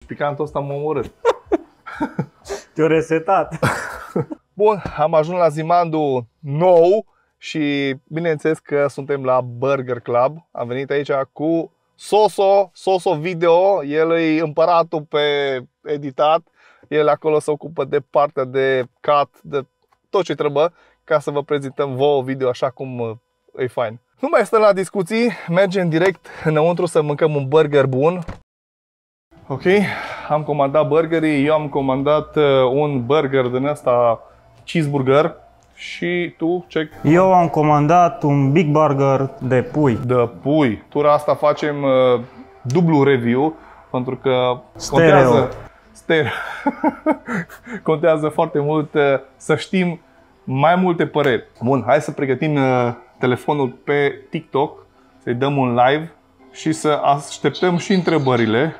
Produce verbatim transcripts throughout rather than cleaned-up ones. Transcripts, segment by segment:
picantul ăsta m-a omorât. Te-a resetat. Bun, am ajuns la Zimandu nou și bineînțeles că suntem la Burger Club. Am venit aici cu Soso, Soso Video, el e împăratul pe editat. El acolo se ocupă de partea de cut, de tot ce trebuie, ca să vă prezentăm vouă video așa cum e fain. Nu mai stăm la discuții, mergem direct înăuntru să mâncăm un burger bun. Ok, am comandat burgerii, eu am comandat un burger din ăsta cheeseburger și tu ce? Eu am comandat un Big Burger de pui. De pui. Tura asta facem uh, dublu review pentru că Stereo. contează, stereo. contează foarte mult uh, să știm mai multe păreri. Bun, hai să pregătim uh, telefonul pe TikTok, să-i dăm un live și să așteptăm și întrebările.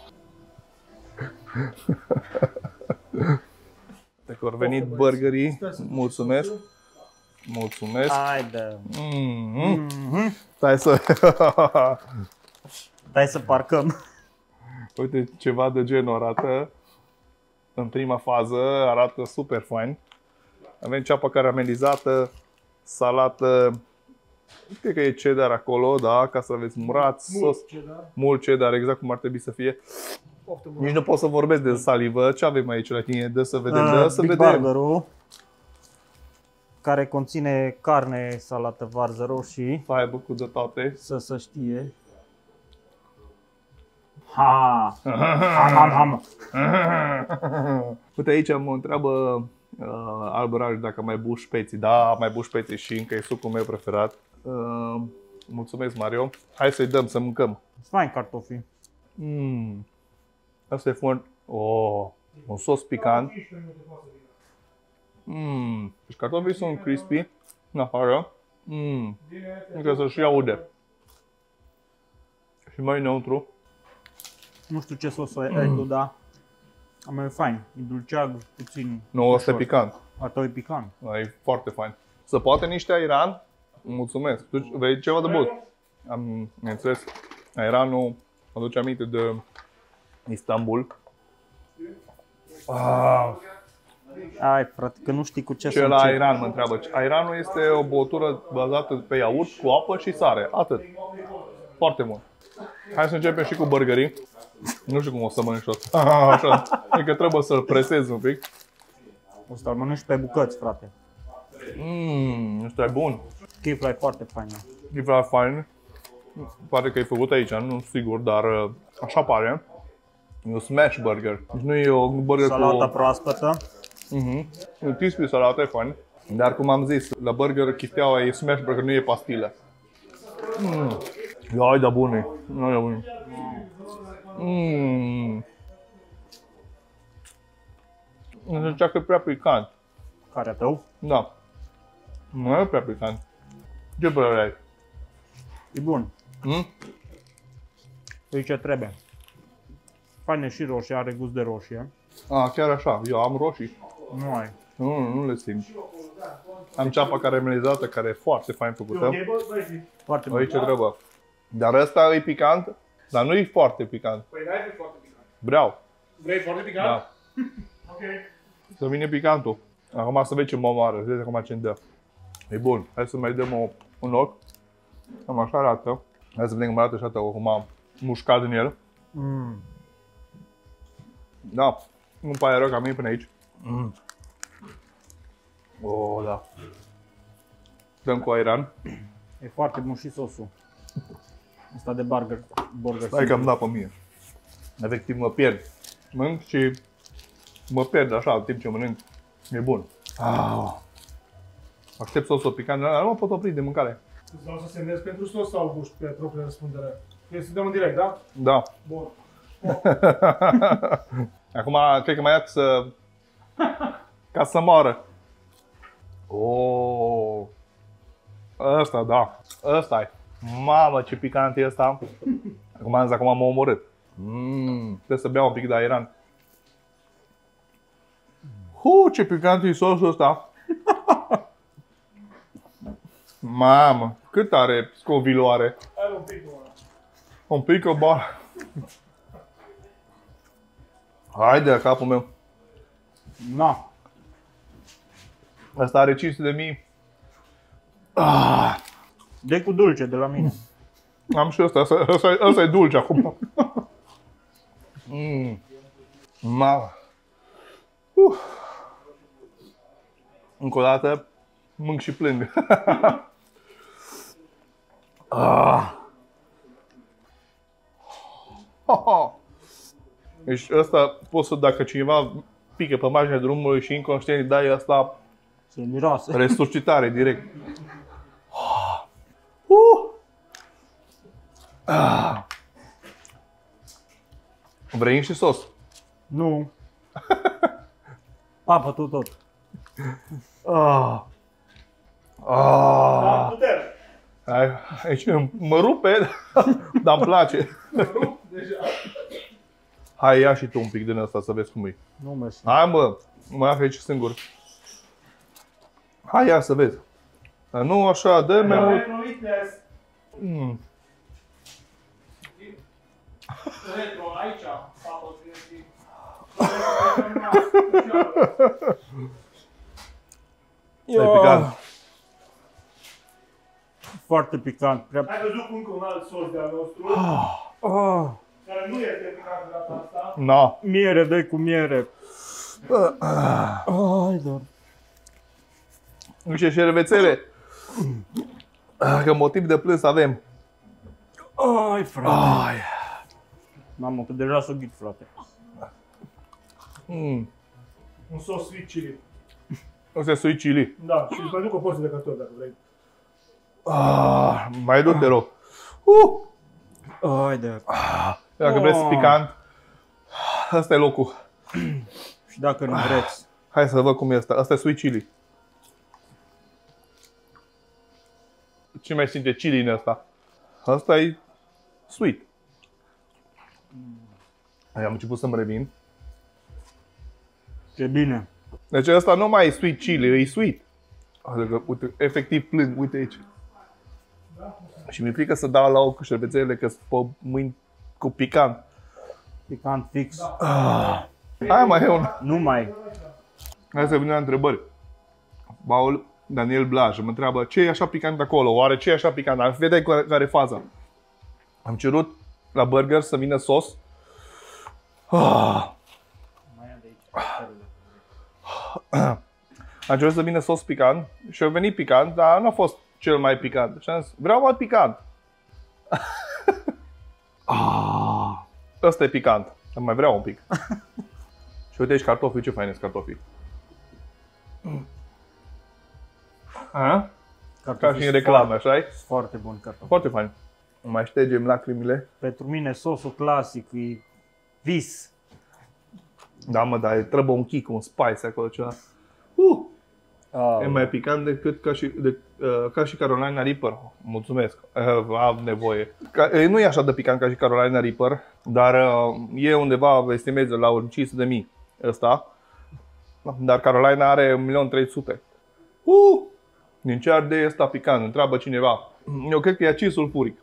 Dacă au venit burgerii, mulțumesc. Mulțumesc. Haide. Mm-hmm. Mm-hmm. Stai să... Hai să parcăm. Uite, ceva de genul arată. În prima fază arată super fain. Avem ceapă caramelizată, salată, cred că e cheddar acolo, da, ca să aveți murat, sos, mult cheddar, exact cum ar trebui să fie. Nici nu pot să vorbesc de salivă. Ce avem aici la tine? Dă să vedem, dă să Big vedem. Burgerul, care conține carne, salată, varză, roșii. Să aibă cu de toate. Să se știe. Ha! Ham, ham, ham. Uite, aici mă întreabă uh, Alberaj dacă mai buși peții. Da, mai buși peții și încă e sucul meu preferat. Uh, mulțumesc, Mario. Hai să-i dăm să mâncăm. Fain cartofii. Mm. Asta e foarte... Oh, un sos picant. Mm. Deci cartofii sunt crispy în afară. Mm. Încă să și aude. Și mai înăuntru. Nu știu ce sos ai tu, dar am mai fain. E dulceag, puțin. Nu, ăsta e picant. A tău e picant. E foarte fain. Se poate niște airan? Mulțumesc. Tu vrei ceva de băut? Am înțeles. Airanul aduce aminte de Istanbul. Ah. Ai, frate, că nu știi cu ce, Ce să la încep. airan mă întreabă. Airanul este o băutură bazată pe iaurt cu apă și sare. Atât. Foarte bun. Hai să începem și cu burgerii. Nu știu cum o să mănânci ăsta. Așa. E că trebuie să-l presez un pic. O să-l mănânci pe bucăți, frate. Mmm, ăsta e bun. Chifla e foarte fain. E foarte fain. Pare că e făcut aici, nu sigur, dar așa pare. E un smash burger. Deci nu e un burger Salata cu... proaspătă. Uh-huh. E crispy salată, e fain. Dar cum am zis, la burger chifteaua e smash burger, nu e pastilă. Mm. Ia, da bune. Nu e bun. Mmm. Nu zicea că e prea picant. Care a tău? Da. Nu e prea picant. Ce părere ai? E bun. Hmm? E ce trebuie. Faine și roșie, are gust de roșie. A, chiar așa. Eu am roșii. Nu ai. Nu, nu, nu le simt. Am ceapa caramelizată care e foarte fain făcută. Foarte bun. Aici trebuie. Dar ăsta e picant, dar nu e foarte picant. Păi n-ai fi foarte picant. Vreau. Vrei foarte picant? Da. Ok. Să vine picantul. Acum să vezi ce mă mare. Vezi acum ce-mi dă. E bun. Hai să mai dăm o, un loc. Cam așa arată. Hai să vedem cum arată și atât cum am mușcat din el. Mm. Da. Nu pare rău că am venit până aici. Mm. Oh, da. Dăm cu airan. E foarte bun și sosul. Asta de burger. burger Hai că am dat pe mine. Efectiv mă pierd. Mănânc și mă pierd așa în timp ce mănânc. E bun. Ah. Aștept sosul picant, dar nu mă pot opri de mâncare. Îți dau să semnezi pentru sos sau guști pe propria răspundere? Vrei să dăm în direct, da? Da. Bun. Acum cred că mai ia să... ca să moară. Oh. Ăsta, da. Ăsta e. Mamă, ce picant e ăsta. Acum am zis, acum m-a omorât. Mm, trebuie să beau un pic de airan. Hu, ce picant e sosul ăsta. Mamă, cât are scoviloare? Are un pic, mă. Un pic o bară. Haide, capul meu. Na. Asta are cinci sute de mii. Ah. De cu dulce de la mine. Am și ăsta, ăsta, ăsta, ăsta e dulce acum. Mm. Mamă. Uh. Încă o dată, mânc și plâng. Ah. Deci ăsta, poți să, dacă cineva pică pe marginea drumului și inconștient, dai asta Se miroase. resuscitare direct. Uh. Ah. Vrei și sos? Nu. Papă tu tot. Ah. Ah. Putere. Hai, aici mă rupe, dar îmi place. Deja. Hai, ia și tu un pic din ăsta să vezi cum e. Nu mersi. Hai mă, mă aflu aici singur. Hai, ia să vezi. Dar nu așa, dă mai mult. Mm. Retro, aici. Papă, trebuie. E picant. Foarte picant. Prea... Ai văzut cum încă un alt sos de-al nostru, Oh, care nu este picant de data asta. No. miere, dă cu miere. Ai, doar. Nu știu, șervețele. Că motiv de plâns avem. Ai, frate. Ai. Mamă, că deja s-o ghid, frate. Mm. Un sos sweet chili. Ăsta e sweet chili. Da, și îți mai duc o porție de cartofi dacă vrei. Ah, mai du-te rog. Uh. Ai, de. Dacă Oh. vreți picant, ăsta e locul. Și dacă nu vreți. Hai să văd cum e ăsta. Ăsta e sweet chili. Ce mai simte chili în ăsta? Ăsta e sweet. Hai, am început să-mi revin. Ce bine. Deci ăsta nu mai e sweet chili, e sweet. Adică, uite, efectiv plâng, uite aici. Și mi-e frică să dau la ochi cu șervețelele, că sunt pe mâini cu picant. Picant fix. Ah. Hai mai e un... Nu mai. Hai să venim la întrebări. Paul Daniel Blaj mă întreabă ce e așa picant acolo, oare ce e așa picant? Am vedea care e faza. Am cerut la burger să vină sos. Ah. Am cerut să vină sos picant și a venit picant, dar nu a fost cel mai picant. Și am zis, vreau mai picant. Ah. Ăsta e picant, dar mai vreau un pic. Și uite aici cartofii, ce fain sunt cartofii. A? Ca și în reclame, așa-i? Foarte bun cartofi. Foarte fain. Mai ștergem lacrimile. Pentru mine sosul clasic e vis. Da, mă, dar trebuie un kick, un spice acolo, ceva. Uh! Oh. E mai picant decât ca și, de, uh, ca și Carolina Reaper. Mulțumesc, uh, am nevoie. Ca, uh, nu e așa de picant ca și Carolina Reaper, dar uh, e undeva, estimez, la un cinci sute de mii ăsta. Dar Carolina are un milion trei sute. Uh! Din ce ardei ăsta picant? Întreabă cineva. Eu cred că e acid sulfuric.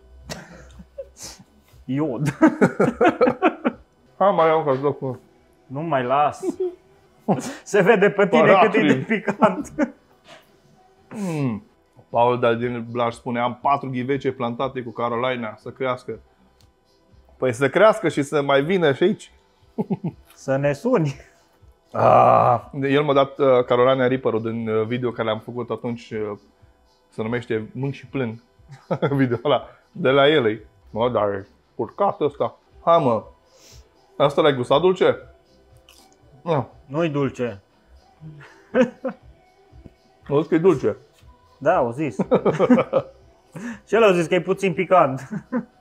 Iod. Hai mai iau un cartof. Nu mai las. Se vede pe tine Paracli. cât e de picant. Mm. Paul Daniel Blaj spune, am patru ghivece plantate cu Carolina să crească. Păi să crească și să mai vină și aici. Să ne suni. Ah, el m-a dat uh, Carolina Reaper-ul din uh, video care l-am făcut atunci, uh, se numește Mânc și plâng. Video ăla, de la el e. Mă, dar e purcat ăsta. Hai mă, asta l-ai gustat dulce? Ah, Nu-i dulce. nu că e dulce. Da, au zis. Și el au zis că e puțin picant.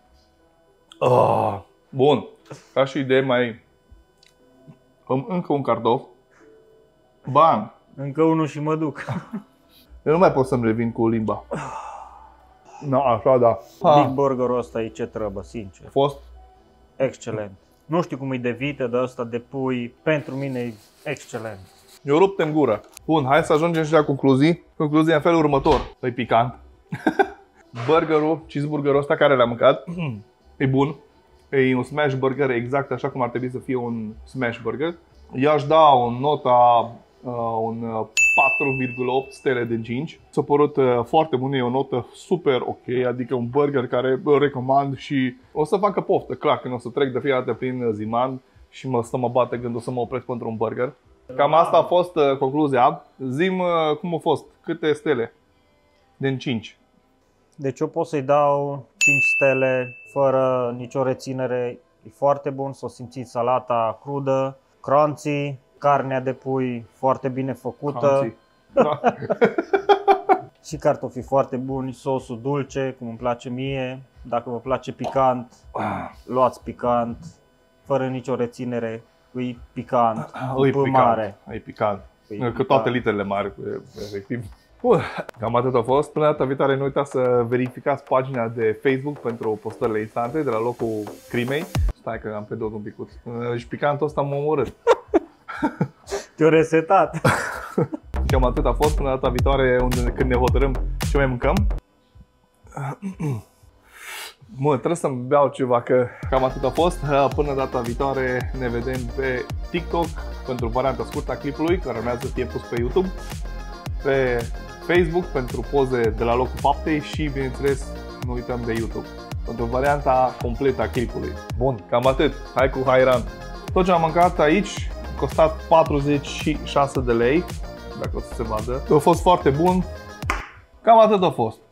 Ah, bun, ca și idee mai... Am încă un cartof. Bam! Încă unul și mă duc. Eu nu mai pot să-mi revin cu limba. No, așa, da. Big Ha, burgerul ăsta e ce trebuie, sincer. a fost. Excelent. Nu știu cum e de vită, dar ăsta de pui, pentru mine e excelent. Eu rupte în gură. Bun, hai să ajungem și la concluzii. Concluzia în felul următor. E picant. Burgerul, cheeseburgerul ăsta care l-am mâncat, e bun. E un smash burger exact așa cum ar trebui să fie un smash burger. I-aș da o nota, uh, un patru virgulă opt stele din cinci. S-a părut uh, foarte bun, e o notă super ok, adică un burger care îl recomand și o să facă poftă, clar, când o să trec de fiecare dată prin Zimand și mă stă mă bate gândul să mă opresc pentru un burger. Cam asta a fost uh, concluzia. Zi-mi uh, cum a fost, câte stele din cinci? Deci eu pot să-i dau cinci stele fără nicio reținere. E foarte bun, s-o simțit salata crudă, crunchy, carnea de pui foarte bine făcută Da. și cartofii foarte buni, sosul dulce, cum îmi place mie. Dacă vă place picant, luați picant, fără nicio reținere, e picant, E P picant, mare. e picant. E Că picant. toate literele mari, efectiv. Bun, cam atât a fost. Până data viitoare nu uitați să verificați pagina de Facebook pentru postările instante de la locul crimei. Stai că am pierdut un picuț. Și picantul ăsta m-a omorât. Te-o resetat. Cam atât a fost. Până data viitoare, unde, când ne hotărâm ce mai mâncăm. Mă, trebuie să-mi beau ceva, că cam atât a fost. Până data viitoare ne vedem pe TikTok pentru varianta scurtă a clipului, care urmează să fie pus pe YouTube, pe Facebook pentru poze de la locul faptei și, bineînțeles, nu uităm de YouTube pentru varianta completă a clipului. Bun, cam atât. Hai cu Hairan. Tot ce am mâncat aici a costat patruzeci și șase de lei, dacă o să se vadă. A fost foarte bun. Cam atât a fost.